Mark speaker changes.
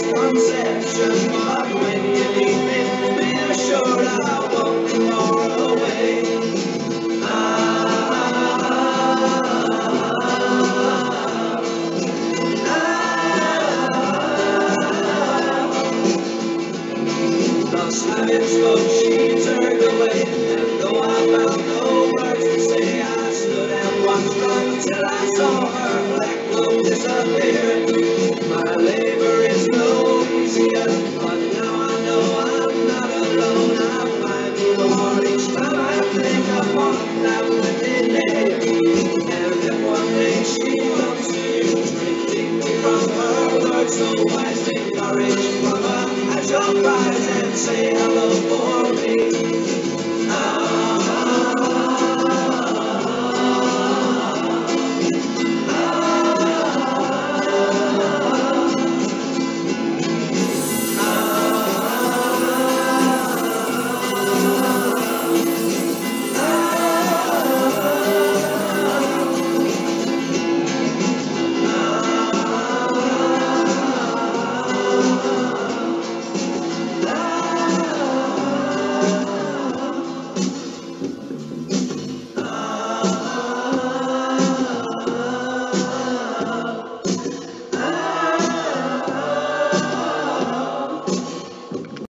Speaker 1: misconception, but when you leave me, be assured I won't be far away. Love's habits spoke, she turned away, and though I found no words to say, I stood and watched until I saw her black cloak disappear. My labor is no easier, but now I know I'm not alone. I find you hard each time I think upon that wicked name. And if one day she comes to you, take me from her words so wise, take courage from her at your prize and say hello for me.